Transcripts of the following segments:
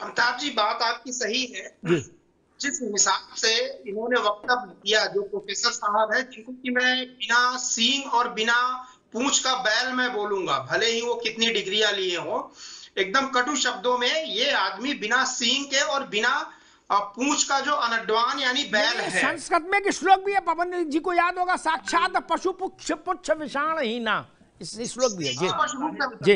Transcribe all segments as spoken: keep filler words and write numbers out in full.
अमिताभ जी, बात आपकी सही है। जिस हिसाब से इन्होंने वक्तव्य दिया, जो प्रोफेसर साहब है, जिनको कि मैं बिना सींग और बिना पूंछ का बैल मैं बोलूंगा, भले ही वो कितनी डिग्रियां लिए हो, एकदम कटु शब्दों में ये आदमी बिना सींग के और बिना पूंछ का जो अनड्वान यानी बैल है। संस्कृत में एक श्लोक भी है, पवन जी को याद होगा, साक्षात पशु पुच्छ पुच्छ विषाण ही ना, इस श्लोक भी है जी जी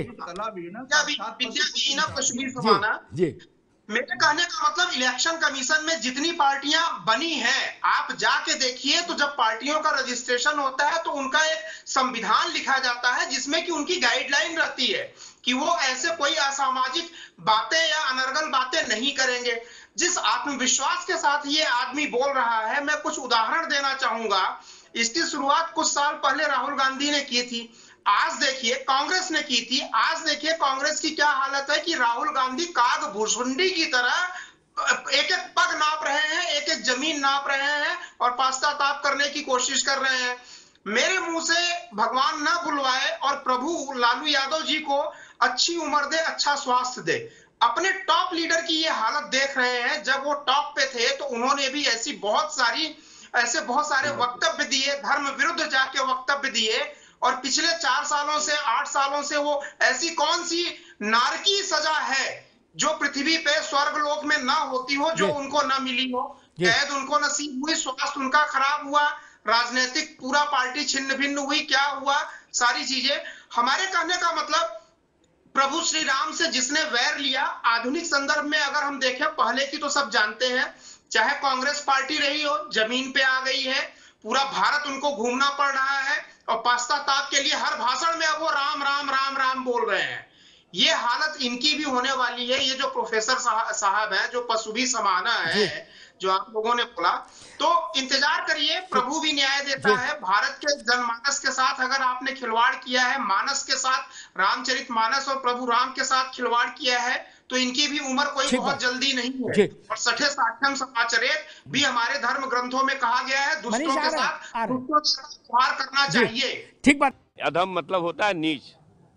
जी। मेरे कहने का मतलब, इलेक्शन कमीशन में जितनी पार्टियां बनी हैं, आप जाके देखिए तो जब पार्टियों का रजिस्ट्रेशन होता है तो उनका एक संविधान लिखा जाता है जिसमें कि उनकी गाइडलाइन रहती है कि वो ऐसे कोई असामाजिक बातें या अनर्गल बातें नहीं करेंगे। जिस आत्मविश्वास के साथ ये आदमी बोल रहा है, मैं कुछ उदाहरण देना चाहूंगा। इसकी शुरुआत कुछ साल पहले राहुल गांधी ने की थी, आज देखिए कांग्रेस ने की थी। आज देखिए कांग्रेस की क्या हालत है कि राहुल गांधी काग भुसुंडी की तरह एक एक पग नाप रहे हैं, एक एक जमीन नाप रहे हैं और पश्चाताप करने की कोशिश कर रहे हैं। मेरे मुंह से भगवान ना बुलवाए और प्रभु लालू यादव जी को अच्छी उम्र दे, अच्छा स्वास्थ्य दे। अपने टॉप लीडर की ये हालत देख रहे हैं। जब वो टॉप पे थे तो उन्होंने भी ऐसी बहुत सारी ऐसे बहुत सारे वक्तव्य दिए, धर्म विरुद्ध जाके वक्तव्य दिए, और पिछले चार सालों से आठ सालों से वो ऐसी कौन सी नारकी सजा है जो पृथ्वी पे स्वर्गलोक में ना होती हो, जो उनको ना मिली हो। कैद उनको नसीब हुई, स्वास्थ्य उनका खराब हुआ, राजनीतिक पूरा पार्टी छिन्न भिन्न हुई, क्या हुआ, सारी चीजें। हमारे कहने का मतलब, प्रभु श्री राम से जिसने वैर लिया, आधुनिक संदर्भ में अगर हम देखें, पहले की तो सब जानते हैं, चाहे कांग्रेस पार्टी रही हो, जमीन पे आ गई है, पूरा भारत उनको घूमना पड़ रहा है और पश्चाताप के लिए हर भाषण में अब वो राम राम राम राम बोल रहे हैं। ये हालत इनकी भी होने वाली है। ये जो प्रोफेसर साहब हैं, जो पशु भी समाना है, जो आप लोगों ने बोला, तो इंतजार करिए, प्रभु भी न्याय देता है। भारत के जनमानस के साथ अगर आपने खिलवाड़ किया है, मानस के साथ, रामचरितमानस और प्रभु राम के साथ खिलवाड़ किया है, तो इनकी भी उम्र कोई बहुत जल्दी नहीं है। और सठे साठम समाचरित भी हमारे धर्म ग्रंथों में कहा गया है, दुष्टों के साथ दुष्टों के साथ व्यवहार करना चाहिए। ठीक बात। अधम मतलब होता है नीच।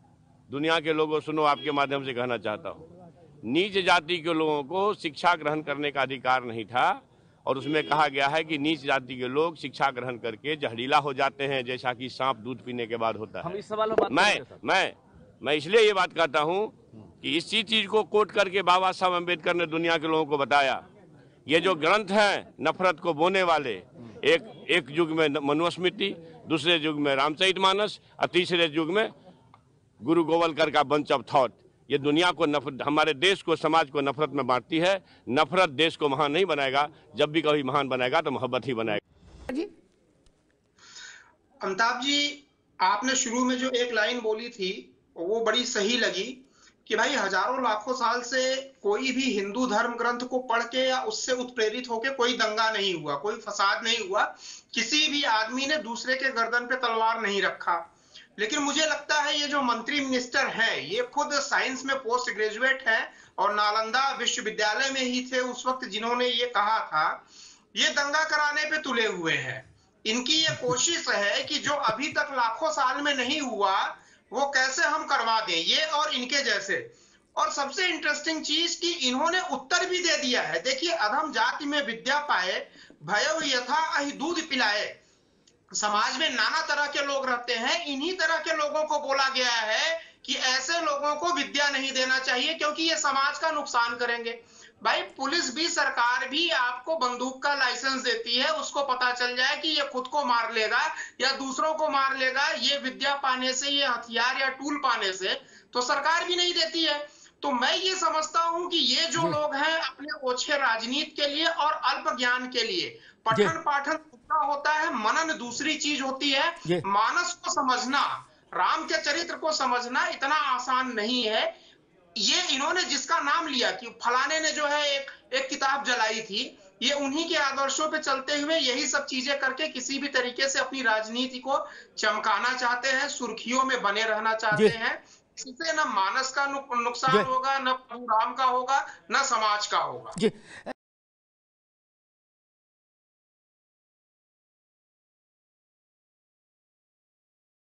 दुनिया के लोगों, सुनो, आपके माध्यम से कहना चाहता हूँ, नीच जाति के लोगों को शिक्षा ग्रहण करने का अधिकार नहीं था, और उसमें कहा गया है कि नीच जाति के लोग शिक्षा ग्रहण करके जहरीला हो जाते हैं, जैसा कि सांप दूध पीने के बाद होता है। हम इस सवाल में मैं मैं मैं इसलिए ये बात कहता हूँ कि इसी चीज को कोट करके बाबा साहब अम्बेडकर ने दुनिया के लोगों को बताया। ये जो ग्रंथ हैं नफरत को बोने वाले, एक एक युग में मनुस्मृति, दूसरे युग में रामचरितमानस और तीसरे युग में गुरु गोवलकर का बंच ऑफ थॉट, ये दुनिया को नफरत, हमारे देश को, समाज को नफरत में बांटती है। नफरत देश को महान नहीं बनाएगा, जब भी कभी महान बनाएगा तो मोहब्बत ही बनाएगा। जी अमिताभ जी, आपने शुरू में जो एक लाइन बोली थी वो बड़ी सही लगी कि भाई हजारों लाखों साल से कोई भी हिंदू धर्म ग्रंथ को पढ़ के या उससे उत्प्रेरित होके कोई दंगा नहीं हुआ, कोई फसाद नहीं हुआ, किसी भी आदमी ने दूसरे के गर्दन पे तलवार नहीं रखा। लेकिन मुझे लगता है ये जो मंत्री मिनिस्टर हैं, ये खुद साइंस में पोस्ट ग्रेजुएट है और नालंदा विश्वविद्यालय में ही थे उस वक्त जिन्होंने ये कहा था। ये दंगा कराने पे तुले हुए हैं। इनकी ये कोशिश है कि जो अभी तक लाखों साल में नहीं हुआ वो कैसे हम करवा दें, ये और इनके जैसे। और सबसे इंटरेस्टिंग चीज कि इन्होंने उत्तर भी दे दिया है। देखिए, अधम जाति में विद्या पाए, भयउ यथा अहि दूध पिलाए। समाज में नाना तरह के लोग रहते हैं, इन्हीं तरह के लोगों को बोला गया है कि ऐसे लोगों को विद्या नहीं देना चाहिए क्योंकि ये समाज का नुकसान करेंगे। भाई, पुलिस भी, सरकार भी आपको बंदूक का लाइसेंस देती है, उसको पता चल जाए कि ये खुद को मार लेगा या दूसरों को मार लेगा, ये विद्या पाने से, ये हथियार या टूल पाने से, तो सरकार भी नहीं देती है। तो मैं ये समझता हूं कि ये जो लोग हैं अपने ओछे राजनीति के लिए और अल्प ज्ञान के लिए, पठन पाठन होता है, मनन दूसरी चीज होती है। मानस को समझना, राम के चरित्र को समझना इतना आसान नहीं है। ये इन्होंने जिसका नाम लिया कि फलाने ने जो है एक एक किताब जलाई थी, ये उन्हीं के आदर्शों पे चलते हुए यही सब चीजें करके किसी भी तरीके से अपनी राजनीति को चमकाना चाहते हैं, सुर्खियों में बने रहना चाहते हैं। इससे न मानस का नुकसान होगा, न प्रभु राम का होगा, न समाज का होगा।